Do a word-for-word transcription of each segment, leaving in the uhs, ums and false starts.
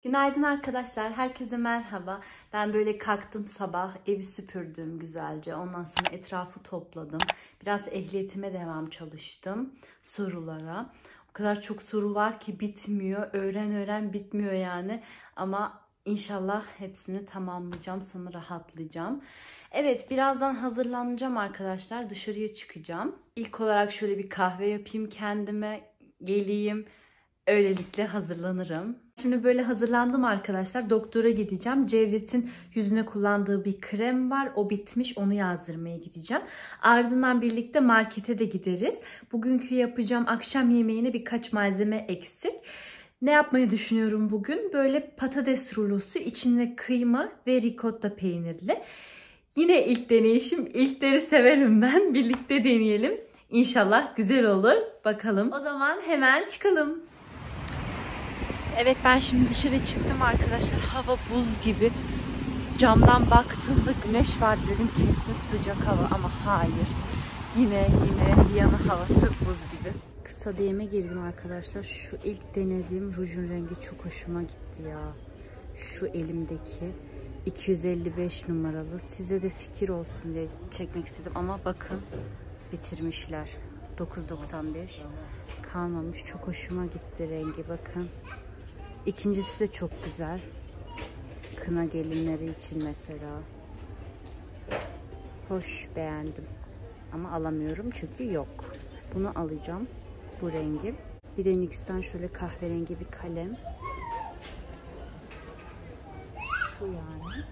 Günaydın arkadaşlar, herkese merhaba. Ben böyle kalktım sabah, evi süpürdüm güzelce. Ondan sonra etrafı topladım. Biraz ehliyetime devam çalıştım, sorulara. O kadar çok soru var ki bitmiyor. Öğren öğren bitmiyor yani. Ama inşallah hepsini tamamlayacağım, sonra rahatlayacağım. Evet, birazdan hazırlanacağım arkadaşlar. Dışarıya çıkacağım. İlk olarak şöyle bir kahve yapayım kendime, geleyim. Öylelikle hazırlanırım. Şimdi böyle hazırlandım arkadaşlar. Doktora gideceğim. Cevdet'in yüzüne kullandığı bir krem var. O bitmiş. Onu yazdırmaya gideceğim. Ardından birlikte markete de gideriz. Bugünkü yapacağım akşam yemeğine birkaç malzeme eksik. Ne yapmayı düşünüyorum bugün? Böyle patates rulosu, içinde kıyma ve ricotta peynirli. Yine ilk deneyişim. İlkleri severim ben. Birlikte deneyelim. İnşallah güzel olur. Bakalım. O zaman hemen çıkalım. Evet, ben şimdi dışarı çıktım arkadaşlar. Hava buz gibi. Camdan baktığımda güneş var, dedim kesin sıcak hava, ama hayır. Yine yine Viyana havası buz gibi. Kısa D M'e girdim arkadaşlar. Şu ilk denediğim rujun rengi çok hoşuma gitti ya. Şu elimdeki iki yüz elli beş numaralı. Size de fikir olsun diye çekmek istedim ama bakın bitirmişler. dokuz doksan beş kalmamış. Çok hoşuma gitti rengi, bakın. İkincisi de çok güzel. Kına gelinleri için mesela. Hoş, beğendim. Ama alamıyorum çünkü yok. Bunu alacağım. Bu rengi. Bir de N Y X'ten şöyle kahverengi bir kalem. Şu yani.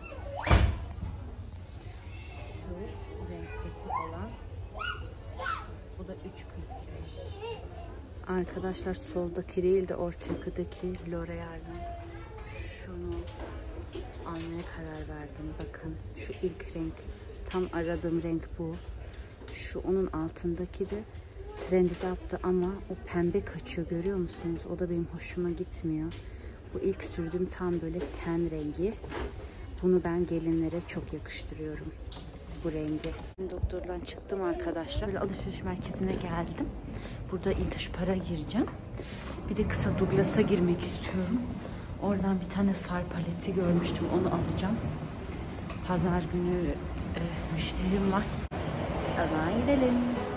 Şu renkteki olan. Bu da üç kırk beş. Arkadaşlar soldaki değil de ortadaki L'Oreal'den şunu almaya karar verdim. Bakın şu ilk renk, tam aradığım renk bu. Şu onun altındaki de Trendy Up'tı ama o pembe kaçıyor, görüyor musunuz? O da benim hoşuma gitmiyor. Bu ilk sürdüğüm tam böyle ten rengi. Bunu ben gelinlere çok yakıştırıyorum, bu rengi. Doktordan çıktım arkadaşlar. Böyle alışveriş merkezine geldim. Burada İntaşpar'a gireceğim. Bir de kısa Douglas'a girmek istiyorum. Oradan bir tane far paleti görmüştüm. Onu alacağım. Pazar günü e, müşterim var. O zaman gidelim.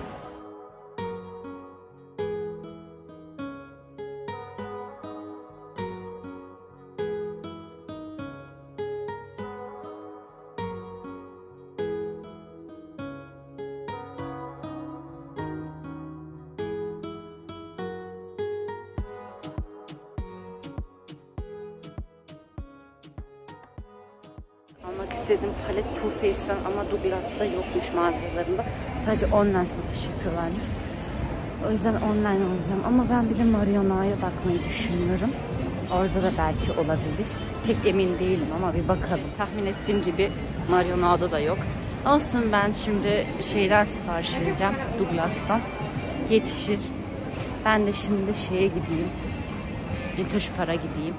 Almak istedim palet Too Faced'den ama Douglas'ta yokmuş mağazalarında. Sadece online satış yapıyorlarmış. O yüzden online alacağım. Ama ben bir de Mariona'ya bakmayı düşünüyorum. Orada da belki olabilir. Pek emin değilim ama bir bakalım. Tahmin ettiğim gibi Mariona'da da yok. Olsun, ben şimdi şeyden sipariş vereceğim. Douglas'tan. Yetişir. Ben de şimdi şeye gideyim. İntaşpar'a gideyim.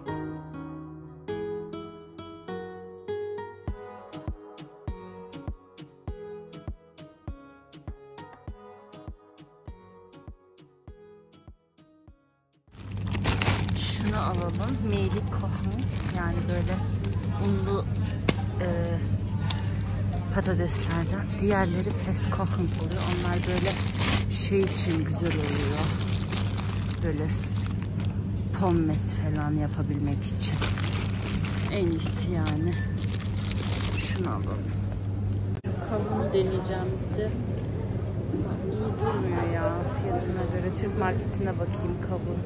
Şunu alalım. Meylik kohnut, yani böyle unlu e, patateslerden. Diğerleri fest kohnut oluyor. Onlar böyle şey için güzel oluyor. Böyle pommes falan yapabilmek için. En iyisi yani. Şunu alalım. Kabuğunu deneyeceğim bir de. İyi durmuyor ya fiyatına göre. Türk marketine bakayım kabuğu.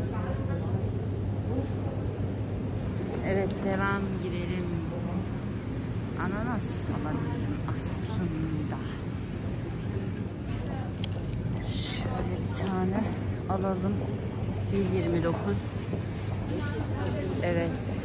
Evet, devam gidelim. Ananas alabilirim aslında. Şöyle bir tane alalım. bir yirmi dokuz. Evet.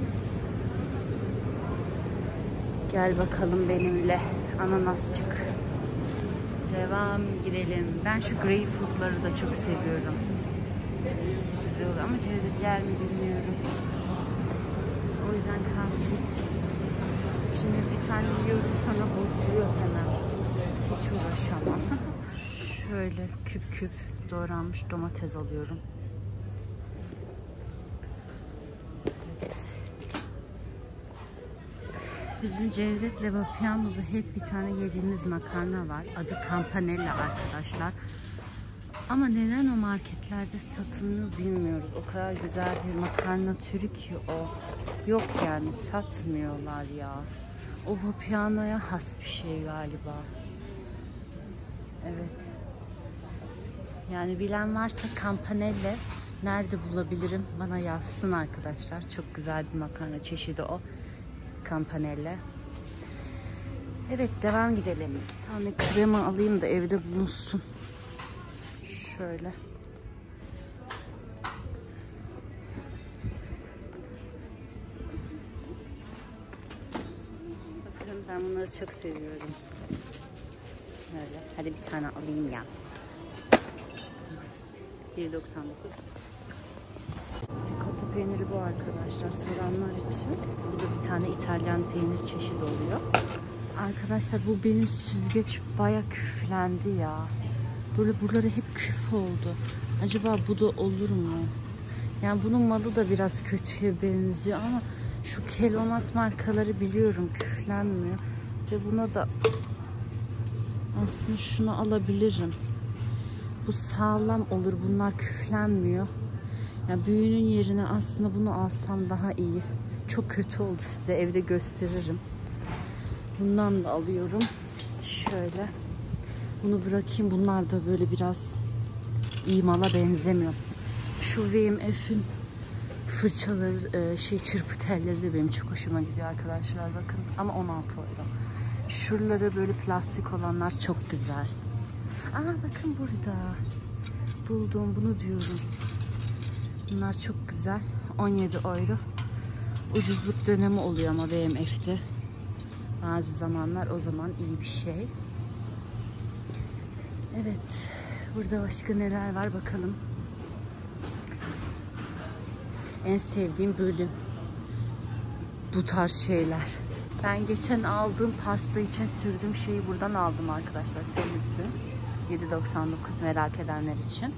Gel bakalım benimle. Ananasçık. Devam gidelim. Ben şu greyfurtları da çok seviyorum. Güzel oluyor ama Cevdet yer mi bilmiyorum. O yüzden kalsın. Şimdi bir tane yiyorum, sonra bozuluyor hemen. Hiç uğraşamam. Şöyle küp küp doğranmış domates alıyorum. Evet. Bizim Cevdet'le Vapiano'da hep bir tane yediğimiz makarna var. Adı Campanella arkadaşlar. Ama neden o marketlerde satılıyor bilmiyoruz. O kadar güzel bir makarna türü ki o. Yok yani, satmıyorlar ya. O Vapiano'ya has bir şey galiba. Evet. Yani bilen varsa Campanella nerede bulabilirim bana yazsın arkadaşlar. Çok güzel bir makarna çeşidi o. Campanella. Evet, devam gidelim. İki tane krema alayım da evde bulunsun. Şöyle. Bakın ben bunları çok seviyorum. Böyle. Hadi bir tane alayım ya. bir doksan dokuz. Ricotta peyniri bu arkadaşlar. Soranlar için. Bu da bir tane İtalyan peynir çeşidi oluyor. Arkadaşlar bu benim süzgeç baya küflendi ya. Böyle buraları hep küf oldu. Acaba bu da olur mu? Yani bunun malı da biraz kötüye benziyor ama şu Kelonat markaları biliyorum küflenmiyor. Ve buna da aslında şunu alabilirim. Bu sağlam olur. Bunlar küflenmiyor. Yani büyüğünün yerine aslında bunu alsam daha iyi. Çok kötü oldu, size evde gösteririm. Bundan da alıyorum. Şöyle. Bunu bırakayım. Bunlar da böyle biraz iyi mala benzemiyor. Şu V M F'in fırçaları, şey çırpı telleri de benim çok hoşuma gidiyor arkadaşlar. Bakın. Ama on altı euro. Şuraları böyle plastik olanlar çok güzel. Aa bakın burada. Buldum, bunu diyorum. Bunlar çok güzel. on yedi euro. Ucuzluk dönemi oluyor ama V M F'te. Bazı zamanlar o zaman iyi bir şey. Evet. Burada başka neler var bakalım. En sevdiğim bölüm. Bu tarz şeyler. Ben geçen aldığım pasta için sürdüğüm şeyi buradan aldım arkadaşlar. Serisi. yedi doksan dokuz merak edenler için.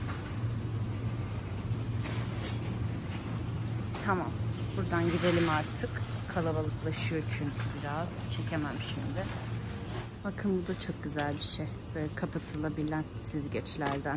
Tamam. Buradan gidelim artık. Kalabalıklaşıyor çünkü biraz. Çekemem şimdi. Bakın bu da çok güzel bir şey. Böyle kapatılabilen süzgeçlerden.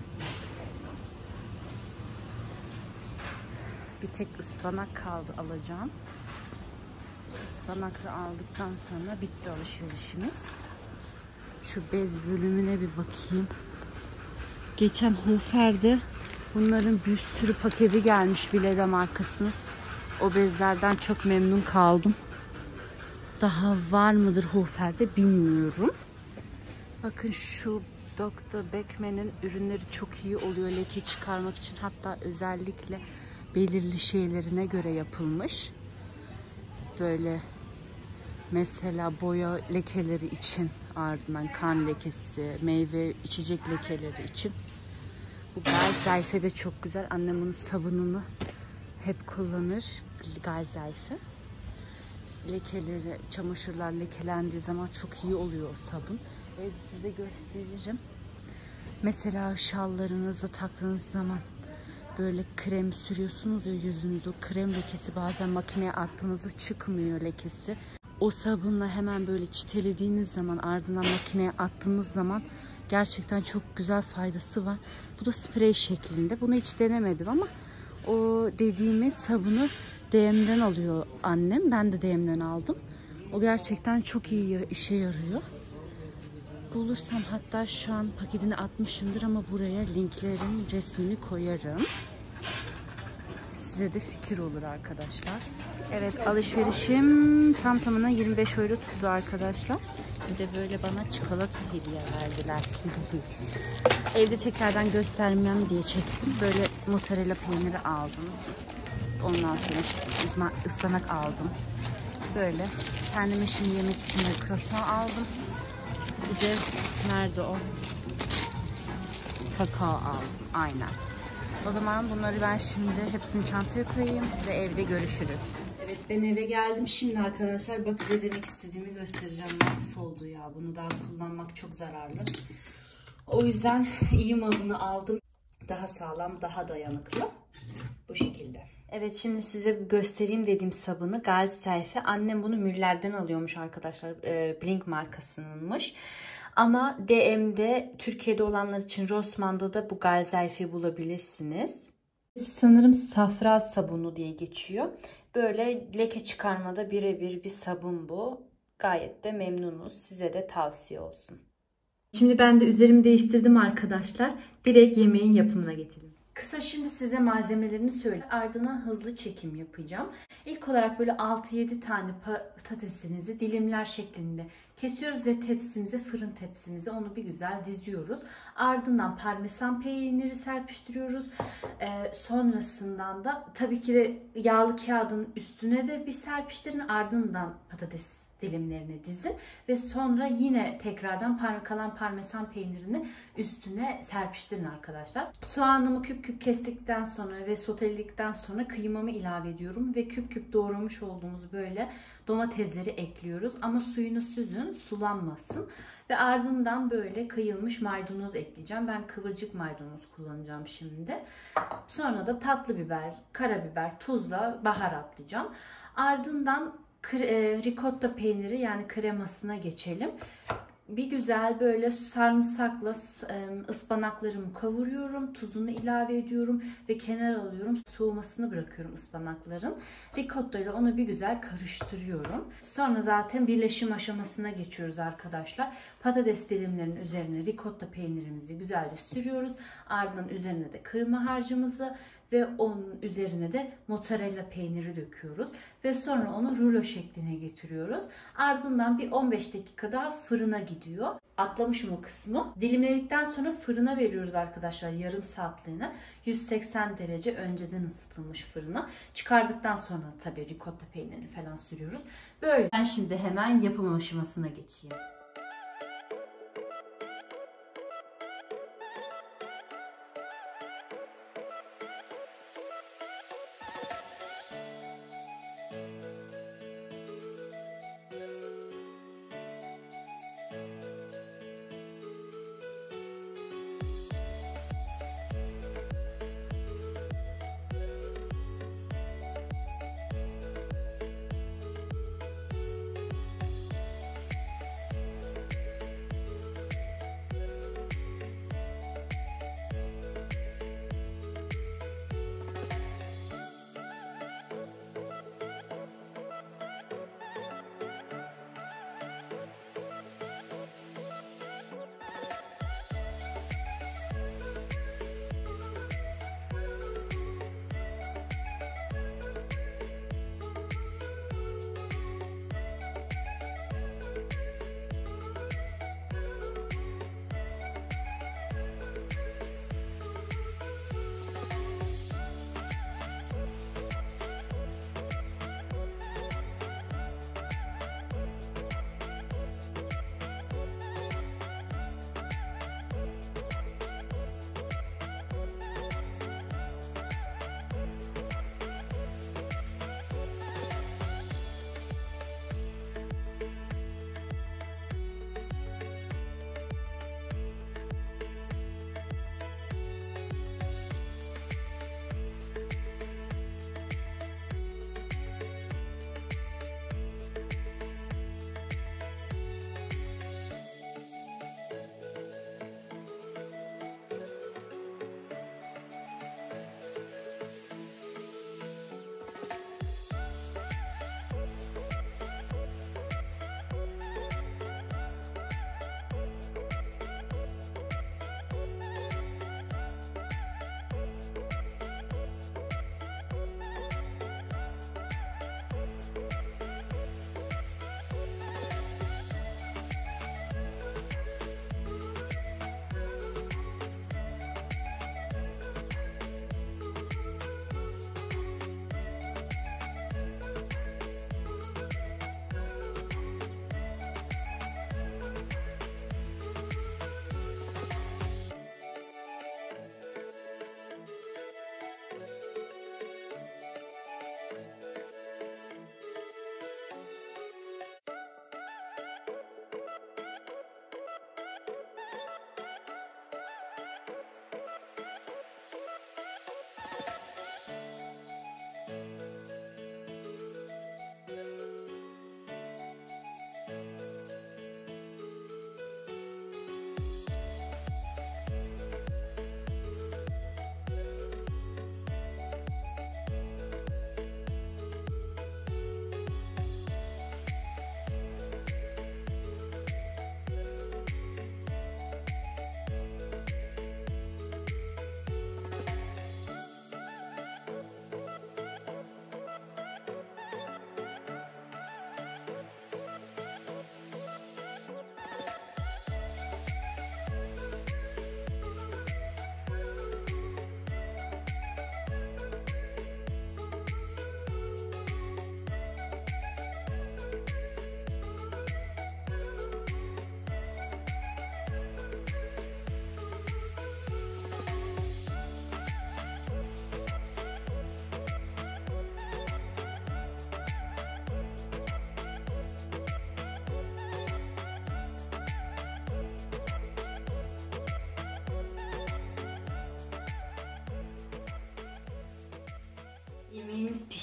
Bir tek ıspanak kaldı alacağım. Ispanaklı aldıktan sonra bitti alışverişimiz. Şu bez bölümüne bir bakayım. Geçen Hofer'de bunların bir sürü paketi gelmiş, Bilede markasının. O bezlerden çok memnun kaldım. Daha var mıdır Hofer'de bilmiyorum. Bakın şu doktor Beckman'in ürünleri çok iyi oluyor leke çıkarmak için. Hatta özellikle belirli şeylerine göre yapılmış. Böyle mesela boya lekeleri için, ardından kan lekesi, meyve içecek lekeleri için. Bu Galzeife de çok güzel. Annem bunun sabununu hep kullanır. Galzeife. Lekeleri, çamaşırlar lekelendiği zaman çok iyi oluyor o sabun. Ve size gösteririm. Mesela şallarınızı taktığınız zaman böyle krem sürüyorsunuz ya yüzünüze. O krem lekesi bazen makineye attığınızda çıkmıyor lekesi. O sabunla hemen böyle çitelediğiniz zaman, ardından makineye attığınız zaman gerçekten çok güzel faydası var. Bu da sprey şeklinde. Bunu hiç denemedim ama o dediğimi sabunu D M'den alıyor annem. Ben de D M'den aldım. O gerçekten çok iyi işe yarıyor. Bulursam hatta şu an paketini atmışımdır ama buraya linklerin resmini koyarım. Size de fikir olur arkadaşlar. Evet, alışverişim tam tamına yirmi beş euro tuttu arkadaşlar. Bir de böyle bana çikolata hediye verdiler. Evde tekrardan göstermem diye çektim. Böyle mozzarella peyniri aldım. Ondan sonra ıspanak aldım. Böyle kendime şimdi yemek için de croissant aldım. Bir de nerede o? Kakao aldım. Aynen. O zaman bunları ben şimdi hepsini çantaya koyayım ve evde görüşürüz. Evet, ben eve geldim şimdi arkadaşlar. Bak size demek istediğimi göstereceğim. Mahvoldu ya. Bunu daha kullanmak çok zararlı. O yüzden iyi malını aldım. Daha sağlam, daha dayanıklı. Bu şekilde. Evet, şimdi size göstereyim dediğim sabunu Gaziselfi. Annem bunu Müller'den alıyormuş arkadaşlar. E, Blink markasınınmış. Ama D M'de Türkiye'de olanlar için Rossmann'da da bu Gaziselfi'yi bulabilirsiniz. Sanırım safra sabunu diye geçiyor. Böyle leke çıkarmada birebir bir sabun bu. Gayet de memnunuz. Size de tavsiye olsun. Şimdi ben de üzerimi değiştirdim arkadaşlar. Direkt yemeğin yapımına geçelim. Kısa şimdi size malzemelerini söyleyeyim. Ardından hızlı çekim yapacağım. İlk olarak böyle altı yedi tane patatesinizi dilimler şeklinde kesiyoruz ve tepsimize, fırın tepsimize onu bir güzel diziyoruz. Ardından parmesan peyniri serpiştiriyoruz. Ee, sonrasından da tabii ki de yağlı kağıdın üstüne de bir serpiştirin. Ardından patates dilimlerini dizin ve sonra yine tekrardan par kalan parmesan peynirini üstüne serpiştirin arkadaşlar. Soğanımı küp küp kestikten sonra ve soteledikten sonra kıymamı ilave ediyorum ve küp küp doğramış olduğumuz böyle domatesleri ekliyoruz ama suyunu süzün, sulanmasın ve ardından böyle kıyılmış maydanoz ekleyeceğim. Ben kıvırcık maydanoz kullanacağım şimdi. Sonra da tatlı biber, karabiber, tuzla baharatlayacağım. Ardından ricotta peyniri yani kremasına geçelim. Bir güzel böyle sarımsakla ıspanaklarımı kavuruyorum. Tuzunu ilave ediyorum ve kenara alıyorum. Soğumasını bırakıyorum ıspanakların. Ricotta ile onu bir güzel karıştırıyorum. Sonra zaten birleşim aşamasına geçiyoruz arkadaşlar. Patates dilimlerinin üzerine ricotta peynirimizi güzelce sürüyoruz. Ardından üzerine de kıyma harcımızı ve onun üzerine de mozzarella peyniri döküyoruz. Ve sonra onu rulo şekline getiriyoruz. Ardından bir on beş dakika daha fırına gidiyor. Atlamışım o kısmı. Dilimledikten sonra fırına veriyoruz arkadaşlar yarım saatliğine. yüz seksen derece önceden ısıtılmış fırına. Çıkardıktan sonra tabii ricotta peynirini falan sürüyoruz. Böyle. Ben şimdi hemen yapım aşamasına geçeyim.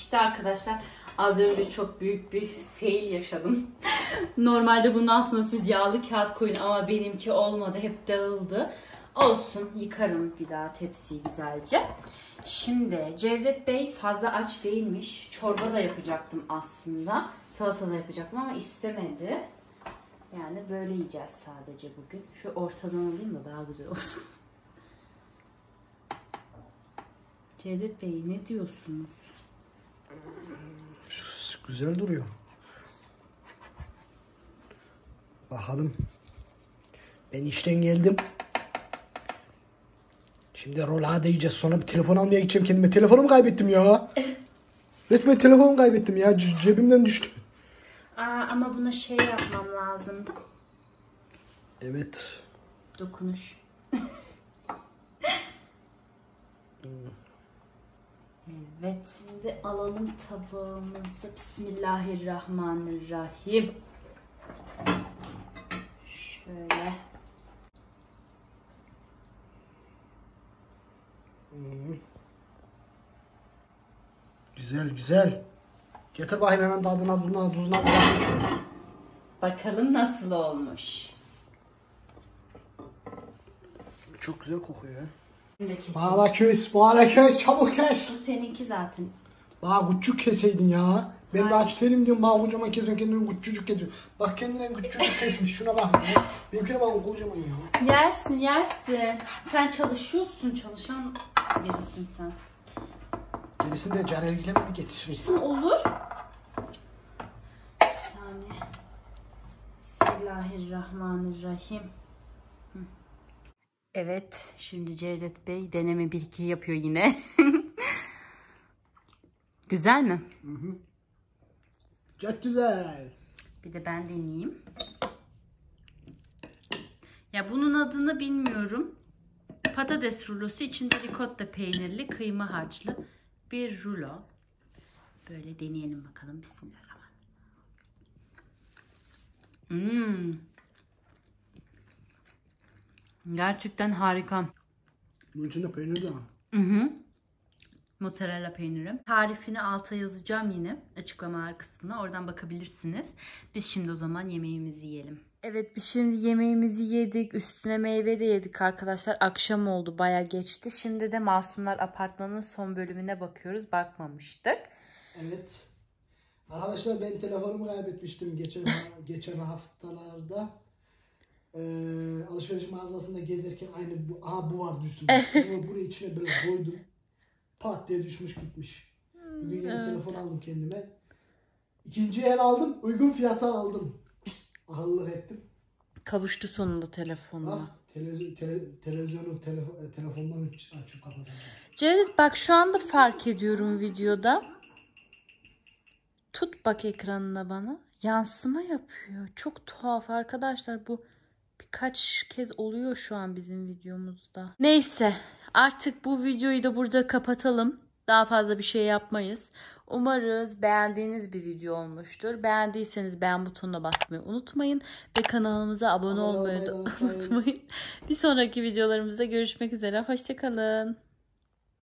İşte arkadaşlar az önce çok büyük bir fail yaşadım. Normalde bunun altına siz yağlı kağıt koyun ama benimki olmadı. Hep dağıldı. Olsun, yıkarım bir daha tepsiyi güzelce. Şimdi Cevdet Bey fazla aç değilmiş. Çorba da yapacaktım aslında. Salata da yapacaktım ama istemedi. Yani böyle yiyeceğiz sadece bugün. Şu ortadan alayım da daha güzel olsun. Cevdet Bey ne diyorsunuz? Güzel duruyor. Bakalım. Ben işten geldim. Şimdi rola diyeceğiz. Sonra bir telefon almaya gideceğim kendime. Telefonumu kaybettim ya. Resmen telefonumu kaybettim ya. C- cebimden düştü. Aa, ama buna şey yapmam lazımdı. Evet. Dokunuş. Evet. Şimdi alalım tabağımızı. Bismillahirrahmanirrahim. Şöyle. Hmm. Güzel güzel. Getir bakayım hemen tadına tuzuna tuzuna bakayım şunu. Bakalım nasıl olmuş. Çok güzel kokuyor ya. Şimdi Bağla kes, bağla kes, çabuk kes. bu seninki zaten. Bana küçük keseydin ya. Ben de aç değilim diyorum. Bana kocaman kesiyorsun, kendini küçücük kesiyorsun. Bak kendine küçücük kesmiş. Şuna bak ya. Benimkine bak kocaman ya. Yersin yersin. Sen çalışıyorsun, çalışan birisin sen. Gerisini de Caner Gül'e mi getirirsin? Olur. Bir saniye. Bismillahirrahmanirrahim. Hı. Evet, şimdi Cevdet Bey deneme bir iki yapıyor yine. Güzel mi? Hı hı. Çok güzel. Bir de ben deneyeyim. Ya bunun adını bilmiyorum. Patates rulosu, içinde ricotta peynirli, kıyma harçlı bir rulo. Böyle deneyelim bakalım. Bismillahirrahmanirrahim. Hmm. Gerçekten harika. Bunun içinde peynir de var. Hı hı. Mozzarella peyniri. Tarifini alta yazacağım yine açıklamalar kısmına. Oradan bakabilirsiniz. Biz şimdi o zaman yemeğimizi yiyelim. Evet, biz şimdi yemeğimizi yedik. Üstüne meyve de yedik arkadaşlar. Akşam oldu, baya geçti. Şimdi de Masumlar Apartmanı'nın son bölümüne bakıyoruz. Bakmamıştık. Evet. Arkadaşlar ben telefonumu kaybetmiştim geçen geçen haftalarda. Ee, alışveriş mağazasında gezerken aynı bu, aha bu vardı üstümde. Bunu buraya içine böyle koydum. Pat diye düşmüş gitmiş. Bugün yeni evet. telefon aldım kendime. İkinci el aldım. Uygun fiyata aldım. Akıllılık ettim. Kavuştu sonunda telefonuna. Ah, tele, tele, televizyonu telefo, telefondan açıp kapatalım. Cevdet bak şu anda fark ediyorum videoda. Tut bak ekranına bana. Yansıma yapıyor. Çok tuhaf arkadaşlar, bu birkaç kez oluyor şu an bizim videomuzda. Neyse, artık bu videoyu da burada kapatalım. Daha fazla bir şey yapmayız. Umarız beğendiğiniz bir video olmuştur. Beğendiyseniz beğen butonuna basmayı unutmayın. Ve kanalımıza abone olmayı da unutmayın. Bir sonraki videolarımızda görüşmek üzere. Hoşça kalın.